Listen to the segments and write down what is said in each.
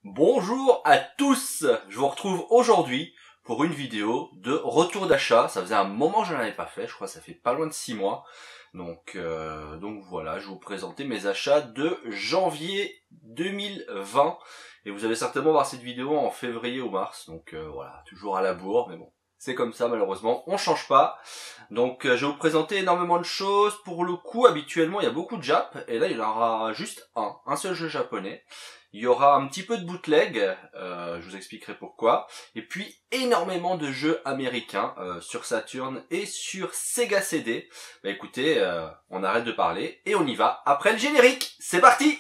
Bonjour à tous, je vous retrouve aujourd'hui pour une vidéo de retour d'achat. Ça faisait un moment que je n'en avais pas fait, je crois que ça fait pas loin de 6 mois. Donc voilà, je vais vous présenter mes achats de janvier 2020. Et vous allez certainement voir cette vidéo en février ou mars. Donc voilà, toujours à la bourre, mais bon, c'est comme ça malheureusement, on change pas. Donc je vais vous présenter énormément de choses. Pour le coup, habituellement il y a beaucoup de Jap, et là il y en aura juste un seul jeu japonais. Il y aura un petit peu de bootleg, je vous expliquerai pourquoi. Et puis énormément de jeux américains sur Saturn et sur Sega CD. Bah écoutez, on arrête de parler et on y va après le générique. C'est parti!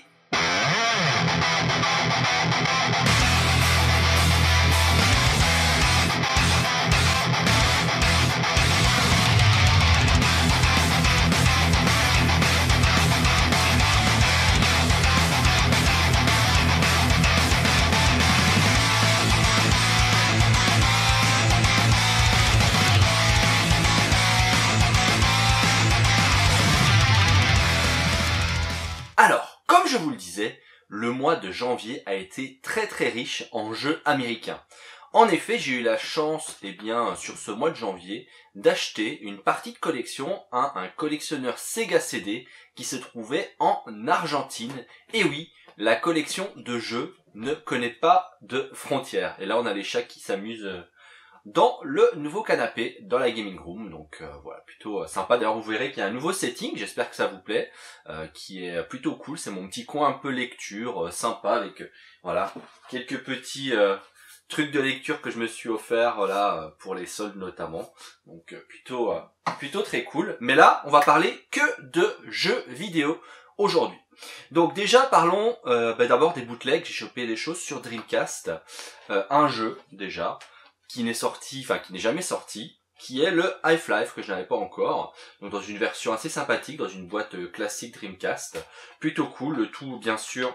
Alors, comme je vous le disais, le mois de janvier a été très riche en jeux américains. En effet, j'ai eu la chance, sur ce mois de janvier, d'acheter une partie de collection à un collectionneur Sega CD qui se trouvait en Argentine. Et oui, la collection de jeux ne connaît pas de frontières. Et là, on a les chats qui s'amusent dans le nouveau canapé, dans la gaming room. Donc voilà, plutôt sympa. D'ailleurs, vous verrez qu'il y a un nouveau setting, j'espère que ça vous plaît, qui est plutôt cool. C'est mon petit coin un peu lecture, sympa, avec voilà quelques petits trucs de lecture que je me suis offert, voilà, pour les soldes notamment. Donc plutôt très cool. Mais là, on va parler que de jeux vidéo aujourd'hui. Donc déjà parlons d'abord des bootlegs. J'ai chopé des choses sur Dreamcast, un jeu déjà qui n'est jamais sorti, qui est le Half-Life, que je n'avais pas encore, donc dans une version assez sympathique, dans une boîte classique Dreamcast, plutôt cool, le tout bien sûr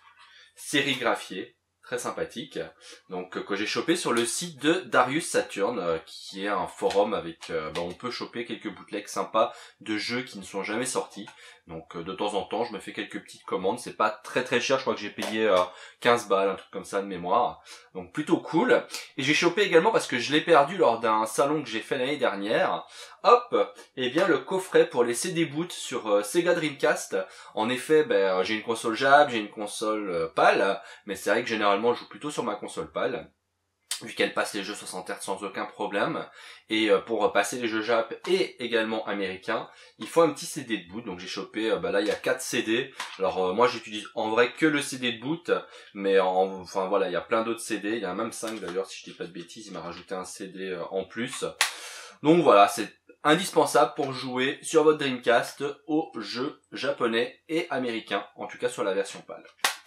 sérigraphié, très sympathique, donc que j'ai chopé sur le site de Darius Saturn, qui est un forum avec, on peut choper quelques bootlegs sympas de jeux qui ne sont jamais sortis. Donc de temps en temps, je me fais quelques petites commandes, c'est pas très cher, je crois que j'ai payé 15 balles, un truc comme ça de mémoire. Donc plutôt cool. Et j'ai chopé également parce que je l'ai perdu lors d'un salon que j'ai fait l'année dernière. Hop, le coffret pour les CD boot sur Sega Dreamcast. En effet, j'ai une console JAB, j'ai une console PAL, mais c'est vrai que généralement je joue plutôt sur ma console PAL, vu qu'elle passe les jeux 60 Hz sans aucun problème. Et pour passer les jeux Jap et également américains, il faut un petit CD de boot. Donc j'ai chopé, là il y a 4 CD. Alors moi j'utilise en vrai que le CD de boot, mais il y a plein d'autres CD. Il y en a même 5 d'ailleurs, si je dis pas de bêtises, il m'a rajouté un CD en plus. Donc voilà, c'est indispensable pour jouer sur votre Dreamcast aux jeux japonais et américains, en tout cas sur la version PAL.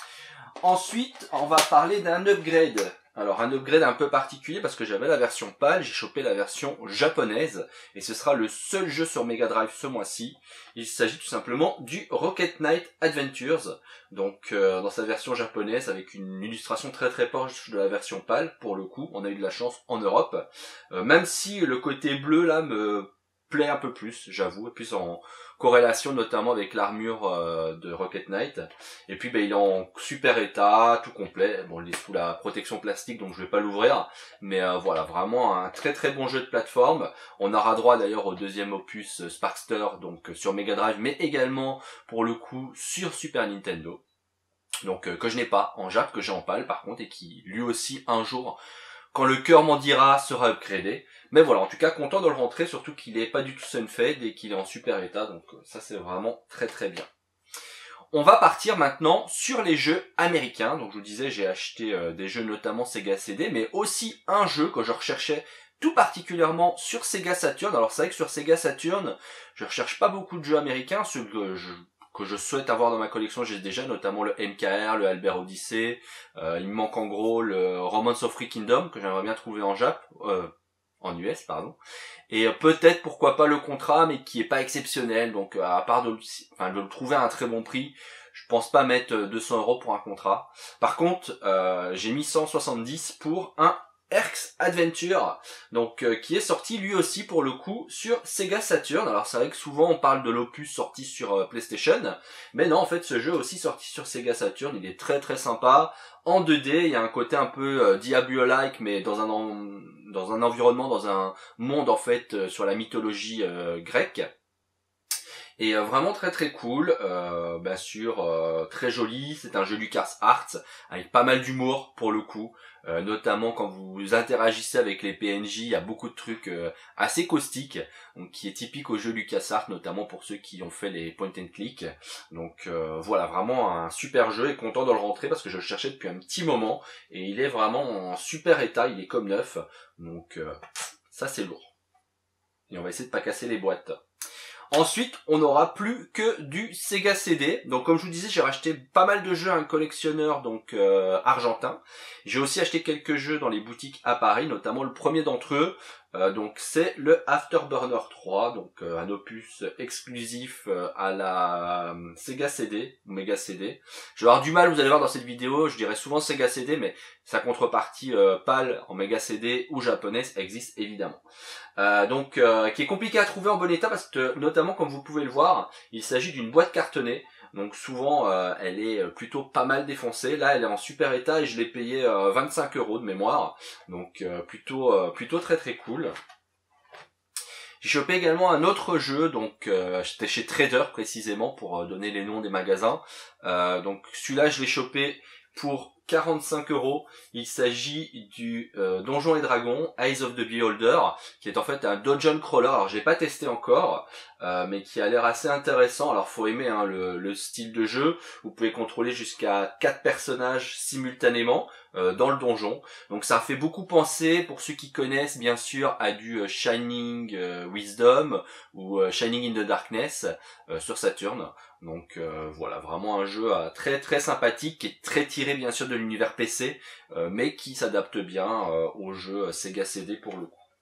Ensuite, on va parler d'un upgrade. Alors un upgrade un peu particulier parce que j'avais la version PAL, j'ai chopé la version japonaise et ce sera le seul jeu sur Mega Drive ce mois-ci. Il s'agit tout simplement du Rocket Knight Adventures, donc dans sa version japonaise avec une illustration très proche de la version PAL. Pour le coup, on a eu de la chance en Europe, même si le côté bleu là me plaît un peu plus, j'avoue, et plus en corrélation notamment avec l'armure de Rocket Knight. Et puis il est en super état, tout complet. Bon, il est sous la protection plastique, donc je vais pas l'ouvrir, mais voilà, vraiment un très bon jeu de plateforme. On aura droit d'ailleurs au deuxième opus Sparkster, donc sur Mega Drive, mais également pour le coup sur Super Nintendo. Donc que je n'ai pas en Jap, que j'ai en PAL par contre, et qui lui aussi un jour, quand le cœur m'en dira, sera upgradé. Mais voilà, en tout cas, content de le rentrer, surtout qu'il est pas du tout sunfade et qu'il est en super état, donc ça c'est vraiment très bien. On va partir maintenant sur les jeux américains. Donc je vous disais, j'ai acheté des jeux notamment Sega CD, mais aussi un jeu que je recherchais tout particulièrement sur Sega Saturn. Alors c'est vrai que sur Sega Saturn, je recherche pas beaucoup de jeux américains, ceux que je souhaite avoir dans ma collection, j'ai déjà notamment le MKR, le Albert Odyssey, il me manque en gros le Romance of Free Kingdom que j'aimerais bien trouver en US pardon, et peut-être pourquoi pas le Contra, mais qui est pas exceptionnel, donc à part de le trouver à un très bon prix, je pense pas mettre 200 € pour un Contra. Par contre j'ai mis 170 pour un Erks Adventure, donc qui est sorti lui aussi pour le coup sur Sega Saturn. Alors c'est vrai que souvent on parle de l'opus sorti sur PlayStation, mais non, en fait ce jeu est aussi sorti sur Sega Saturn. Il est très très sympa, en 2D, il y a un côté un peu Diablo-like, mais dans un environnement, dans un monde en fait sur la mythologie grecque. Et vraiment très très cool, bien sûr, très joli. C'est un jeu LucasArts avec pas mal d'humour pour le coup, notamment quand vous interagissez avec les PNJ, il y a beaucoup de trucs assez caustiques, donc qui est typique au jeu LucasArts, notamment pour ceux qui ont fait les point and click. Donc voilà, vraiment un super jeu, et content de le rentrer parce que je le cherchais depuis un petit moment et il est vraiment en super état, il est comme neuf, donc ça c'est lourd. Et on va essayer de pas casser les boîtes. Ensuite, on n'aura plus que du Sega CD. Donc comme je vous disais, j'ai racheté pas mal de jeux à un collectionneur donc argentin. J'ai aussi acheté quelques jeux dans les boutiques à Paris, notamment le premier d'entre eux. Donc c'est le Afterburner 3, donc un opus exclusif à la Sega CD, Mega CD. Je vais avoir du mal, vous allez voir dans cette vidéo, je dirais souvent Sega CD, mais sa contrepartie PAL en Mega CD ou japonaise existe évidemment. Qui est compliqué à trouver en bon état parce que notamment comme vous pouvez le voir, il s'agit d'une boîte cartonnée. Donc souvent elle est plutôt pas mal défoncée. Là elle est en super état et je l'ai payé 25 € de mémoire. Donc plutôt très très cool. J'ai chopé également un autre jeu, donc j'étais chez Trader précisément pour donner les noms des magasins. Donc celui-là je l'ai chopé pour 45 €. Il s'agit du Donjons et Dragons, Eyes of the Beholder, qui est en fait un dungeon crawler. Alors j'ai pas testé encore, mais qui a l'air assez intéressant. Alors faut aimer hein, le style de jeu. Vous pouvez contrôler jusqu'à 4 personnages simultanément dans le donjon. Donc ça fait beaucoup penser, pour ceux qui connaissent bien sûr, à du Shining Wisdom ou Shining in the Darkness sur Saturn. Donc voilà, vraiment un jeu très très sympathique, qui est très tiré bien sûr de l'univers PC, mais qui s'adapte bien au jeu Sega CD pour le coup.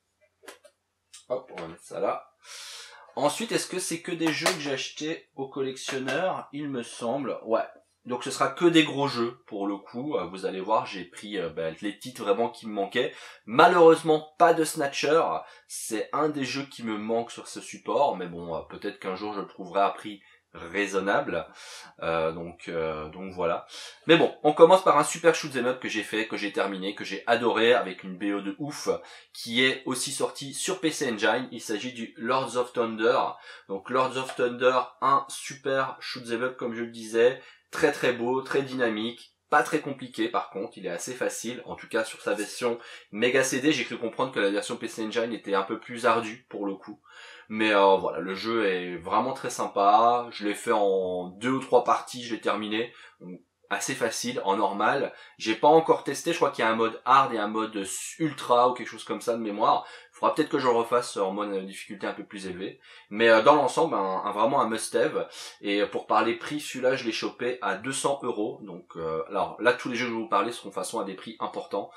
Hop, on va mettre ça là. Ensuite, est-ce que c'est que des jeux que j'ai achetés au collectionneur? Il me semble, ouais. Donc ce sera que des gros jeux pour le coup. Vous allez voir, j'ai pris les titres vraiment qui me manquaient. Malheureusement pas de Snatcher. C'est un des jeux qui me manque sur ce support, mais bon, peut-être qu'un jour je le trouverai à prix raisonnable. Donc voilà. Mais bon, on commence par un super shoot'em up que j'ai fait, que j'ai terminé, que j'ai adoré, avec une BO de ouf, qui est aussi sorti sur PC Engine. Il s'agit du Lords of Thunder. Donc Lords of Thunder, un super shoot'em up comme je le disais, très très beau, très dynamique. Pas très compliqué par contre, il est assez facile, en tout cas sur sa version Mega CD. J'ai cru comprendre que la version PC Engine était un peu plus ardue pour le coup. Mais voilà, le jeu est vraiment très sympa. Je l'ai fait en 2 ou 3 parties, je l'ai terminé. Donc, assez facile, en normal. J'ai pas encore testé, je crois qu'il y a un mode hard et un mode ultra ou quelque chose comme ça de mémoire. Il faudra peut-être que je le refasse en mode difficulté un peu plus élevée. Mais dans l'ensemble, vraiment un must-have. Et pour parler prix, celui-là, je l'ai chopé à 200 €. Donc alors là, tous les jeux que je vais vous parler seront de façon à des prix importants.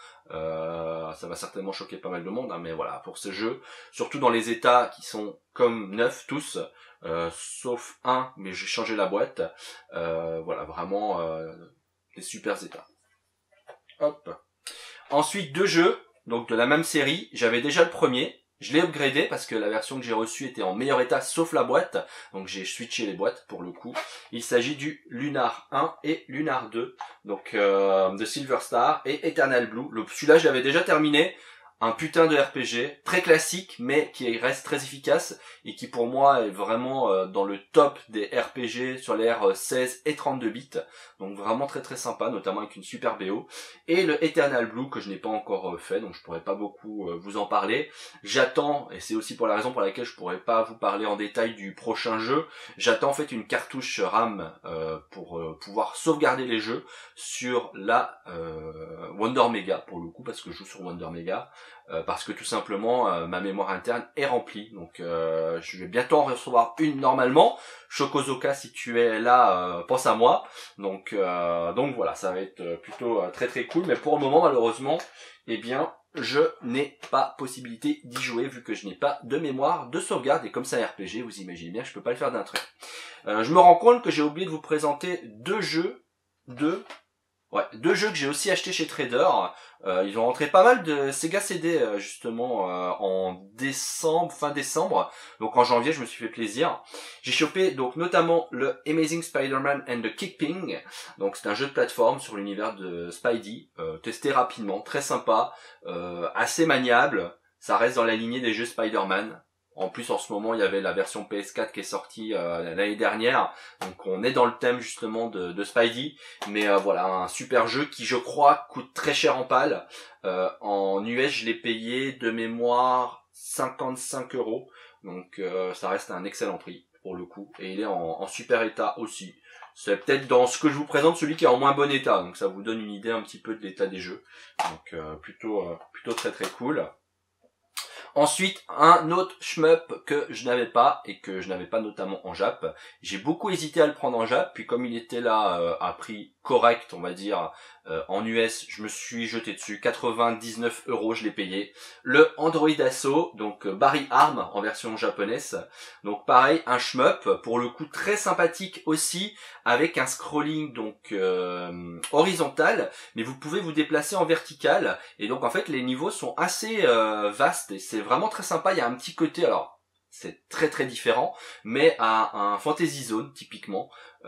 Ça va certainement choquer pas mal de monde, hein, mais voilà, pour ce jeu, surtout dans les états qui sont comme neufs tous, sauf un, mais j'ai changé la boîte. Voilà, vraiment des super états. Hop. Ensuite, 2 jeux, donc de la même série. J'avais déjà le premier. Je l'ai upgradé parce que la version que j'ai reçue était en meilleur état sauf la boîte. Donc j'ai switché les boîtes pour le coup. Il s'agit du Lunar 1 et Lunar 2. Donc de Silver Star et Eternal Blue. Celui-là je l'avais déjà terminé. Un putain de RPG, très classique, mais qui reste très efficace, et qui pour moi est vraiment dans le top des RPG sur les R16 et 32 bits. Donc vraiment très très sympa, notamment avec une super BO. Et le Eternal Blue que je n'ai pas encore fait, donc je pourrais pas beaucoup vous en parler. J'attends, et c'est aussi pour la raison pour laquelle je pourrais pas vous parler en détail du prochain jeu, j'attends en fait une cartouche RAM pour pouvoir sauvegarder les jeux sur la Wonder Mega, pour le coup, parce que je joue sur Wonder Mega. Parce que tout simplement ma mémoire interne est remplie, donc je vais bientôt en recevoir une normalement. Chocozoka, si tu es là, pense à moi. Donc voilà, ça va être plutôt très très cool, mais pour le moment malheureusement, eh bien je n'ai pas possibilité d'y jouer vu que je n'ai pas de mémoire de sauvegarde, et comme c'est un RPG, vous imaginez bien, je peux pas le faire d'un trait. Je me rends compte que j'ai oublié de vous présenter 2 jeux de Ouais, deux jeux que j'ai aussi acheté chez Trader. Ils ont rentré pas mal de Sega CD justement en décembre, fin décembre. Donc en janvier, je me suis fait plaisir. J'ai chopé donc notamment le Amazing Spider-Man and the Kickping. Donc c'est un jeu de plateforme sur l'univers de Spidey, testé rapidement, très sympa, assez maniable. Ça reste dans la lignée des jeux Spider-Man. En plus, en ce moment, il y avait la version PS4 qui est sortie l'année dernière. Donc, on est dans le thème justement de Spidey. Mais voilà, un super jeu qui, je crois, coûte très cher en pal. En US, je l'ai payé de mémoire 55 €. Donc, ça reste un excellent prix pour le coup. Et il est en super état aussi. C'est peut-être dans ce que je vous présente celui qui est en moins bon état. Donc, ça vous donne une idée un petit peu de l'état des jeux. Donc, plutôt très très cool. Ensuite, un autre shmup que je n'avais pas et que je n'avais pas notamment en Jap. J'ai beaucoup hésité à le prendre en Jap, puis comme il était là à prix correct, on va dire, en US, je me suis jeté dessus. 99 €, je l'ai payé. Le Android Assault, donc Barry Arm en version japonaise. Donc pareil, un shmup, pour le coup très sympathique aussi, avec un scrolling donc horizontal, mais vous pouvez vous déplacer en vertical. Et donc en fait les niveaux sont assez vastes et c'est vraiment très sympa. Il y a un petit côté, alors c'est très très différent, mais à un Fantasy Zone typiquement,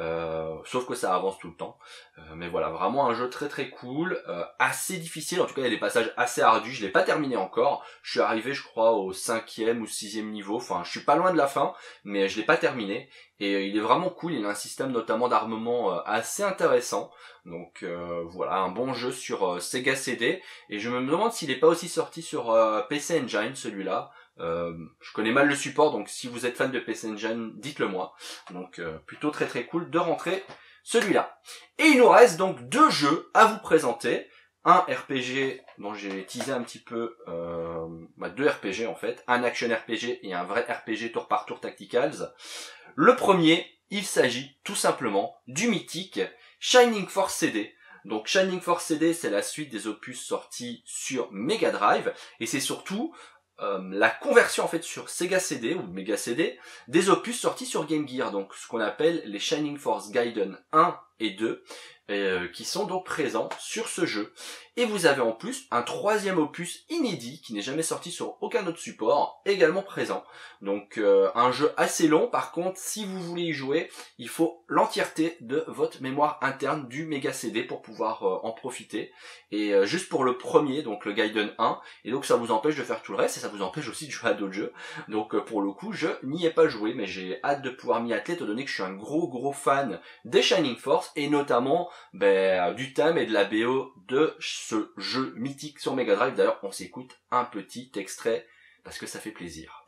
sauf que ça avance tout le temps. Mais voilà, vraiment un jeu très très cool, assez difficile, en tout cas il y a des passages assez ardus, je l'ai pas terminé encore, je suis arrivé je crois au 5e ou 6e niveau, enfin je suis pas loin de la fin, mais je l'ai pas terminé, et il est vraiment cool, il a un système notamment d'armement assez intéressant, donc voilà, un bon jeu sur Sega CD, et je me demande s'il est pas aussi sorti sur PC Engine celui-là. Je connais mal le support, donc si vous êtes fan de PC Engine, dites-le moi. Donc plutôt très très cool de rentrer celui-là. Et il nous reste donc deux jeux à vous présenter. Un RPG dont j'ai teasé un petit peu, deux RPG en fait, un action RPG et un vrai RPG tour par tour tacticals. Le premier, il s'agit tout simplement du mythique Shining Force CD. Donc Shining Force CD, c'est la suite des opus sortis sur Mega Drive, et c'est surtout la conversion en fait sur Sega CD ou Mega CD des opus sortis sur Game Gear, donc ce qu'on appelle les Shining Force Gaiden 1 et 2, qui sont donc présents sur ce jeu. Et vous avez en plus un troisième opus inédit qui n'est jamais sorti sur aucun autre support, également présent. Donc un jeu assez long, par contre si vous voulez y jouer, il faut l'entièreté de votre mémoire interne du Mega CD pour pouvoir en profiter. Et juste pour le premier, donc le Gaiden 1, et donc ça vous empêche de faire tout le reste, et ça vous empêche aussi de jouer à d'autres jeux. Donc pour le coup, je n'y ai pas joué, mais j'ai hâte de pouvoir m'y atteler, étant donné que je suis un gros fan des Shining Force, et notamment du thème et de la BO de ce jeu mythique sur Mega Drive. D'ailleurs, on s'écoute un petit extrait parce que ça fait plaisir.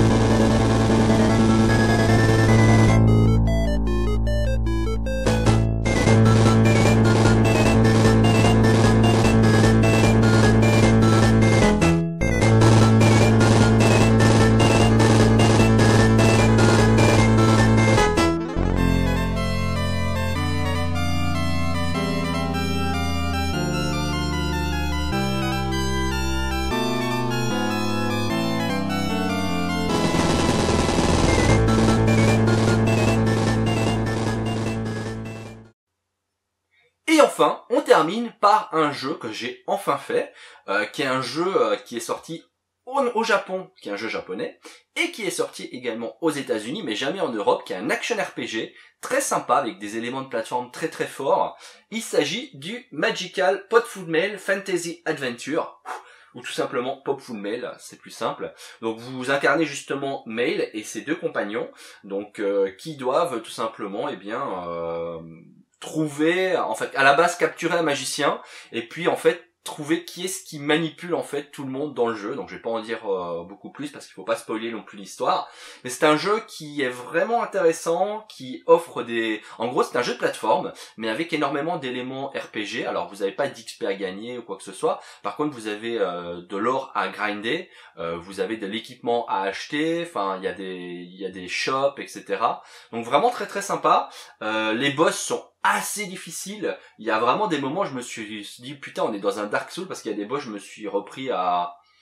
Et enfin, on termine par un jeu que j'ai enfin fait, qui est un jeu qui est sorti au Japon, qui est un jeu japonais, et qui est sorti également aux États-Unis, mais jamais en Europe, qui est un action RPG très sympa avec des éléments de plateforme très très forts. Il s'agit du Magical Pop Full Mail Fantasy Adventure, ou tout simplement Pop Full Mail, c'est plus simple. Donc vous incarnez justement Mail et ses deux compagnons, donc qui doivent tout simplement trouver, en fait, à la base capturer un magicien, et puis en fait trouver qui est-ce qui manipule en fait tout le monde dans le jeu. Donc je vais pas en dire beaucoup plus parce qu'il faut pas spoiler non plus l'histoire, mais c'est un jeu qui est vraiment intéressant, qui offre en gros c'est un jeu de plateforme mais avec énormément d'éléments RPG. Alors vous avez pas d'XP à gagner ou quoi que ce soit, par contre vous avez de l'or à grinder, vous avez de l'équipement à acheter, enfin il y a des shops, etc. Donc vraiment très très sympa. Les boss sont assez difficile. Il y a vraiment des moments où je me suis dit putain on est dans un Dark Souls, parce qu'il y a des boss je me suis repris à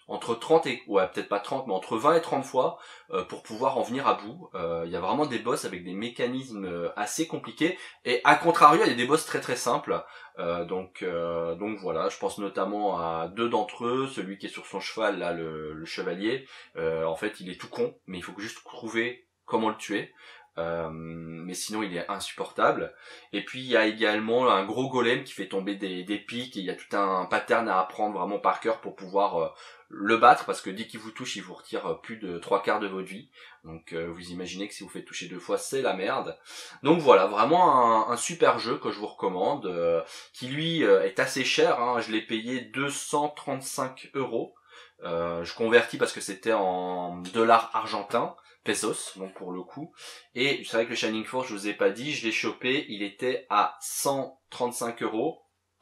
entre 30 et, ouais, peut-être pas 30, mais entre 20 et 30 fois pour pouvoir en venir à bout. Il y a vraiment des boss avec des mécanismes assez compliqués, et à contrario, il y a des boss très très simples. Donc voilà, je pense notamment à deux d'entre eux, celui qui est sur son cheval, là, le chevalier. En fait, il est tout con, mais il faut juste trouver comment le tuer. Mais sinon il est insupportable. Et puis il y a également un gros golem qui fait tomber des pics, et il y a tout un pattern à apprendre vraiment par cœur pour pouvoir le battre, parce que dès qu'il vous touche, il vous retire plus de 3/4 de votre vie. Donc vous imaginez que si vous faites toucher 2 fois, c'est la merde. Donc voilà, vraiment un super jeu que je vous recommande, qui lui est assez cher, hein. Je l'ai payé 235 €. Je convertis parce que c'était en dollars argentins, pesos, donc pour le coup. Et c'est vrai que le Shining Force, je vous ai pas dit, je l'ai chopé, il était à 135 €.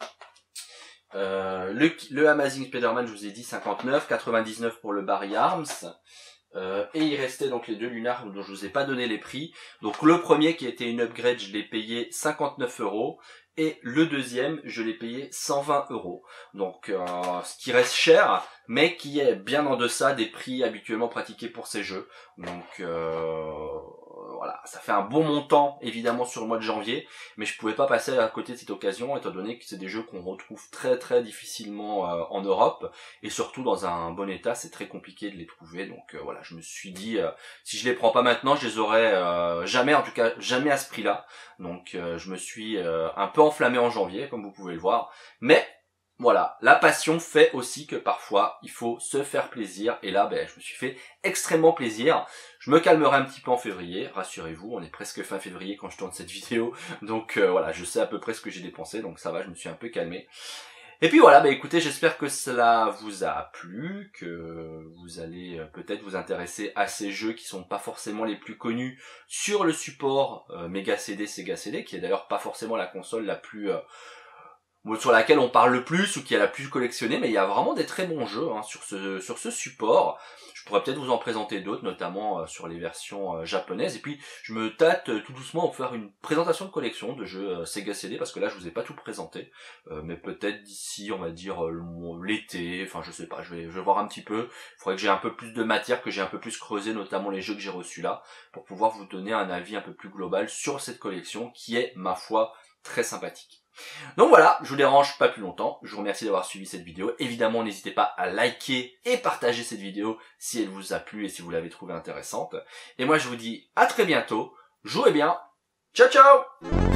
Le Amazing Spider-Man, je vous ai dit 59, 99 pour le Barry Arms. Et il restait donc les deux lunars dont je vous ai pas donné les prix. Donc le premier qui était une upgrade, je l'ai payé 59 €. Et le deuxième, je l'ai payé 120 €. Donc ce qui reste cher, mais qui est bien en deçà des prix habituellement pratiqués pour ces jeux. Donc voilà, ça fait un bon montant évidemment sur le mois de janvier, mais je pouvais pas passer à côté de cette occasion, étant donné que c'est des jeux qu'on retrouve très très difficilement en Europe, et surtout dans un bon état, c'est très compliqué de les trouver. Donc voilà, je me suis dit, si je les prends pas maintenant, je les aurais jamais, en tout cas jamais à ce prix-là. Donc je me suis un peu enflammé en janvier, comme vous pouvez le voir, mais voilà, la passion fait aussi que parfois il faut se faire plaisir, et là je me suis fait extrêmement plaisir. Je me calmerai un petit peu en février, rassurez-vous, on est presque fin février quand je tourne cette vidéo, donc voilà, je sais à peu près ce que j'ai dépensé, donc ça va, je me suis un peu calmé. Et puis voilà, écoutez, j'espère que cela vous a plu, que vous allez peut-être vous intéresser à ces jeux qui sont pas forcément les plus connus sur le support Mega CD, Sega CD, qui est d'ailleurs pas forcément la console la plus sur laquelle on parle le plus ou qui est la plus collectionnée, mais il y a vraiment des très bons jeux sur ce support. Je pourrais peut-être vous en présenter d'autres, notamment sur les versions japonaises. Et puis je me tâte tout doucement à faire une présentation de collection de jeux Sega CD, parce que là je vous ai pas tout présenté, mais peut-être d'ici, on va dire l'été, enfin je sais pas, je vais voir un petit peu. Il faudrait que j'ai un peu plus de matière, que j'ai un peu plus creusé, notamment les jeux que j'ai reçus là, pour pouvoir vous donner un avis un peu plus global sur cette collection qui est, ma foi, très sympathique. Donc voilà, je vous dérange pas plus longtemps, je vous remercie d'avoir suivi cette vidéo. Évidemment, n'hésitez pas à liker et partager cette vidéo si elle vous a plu et si vous l'avez trouvée intéressante. Et moi je vous dis à très bientôt, jouez bien, ciao ciao.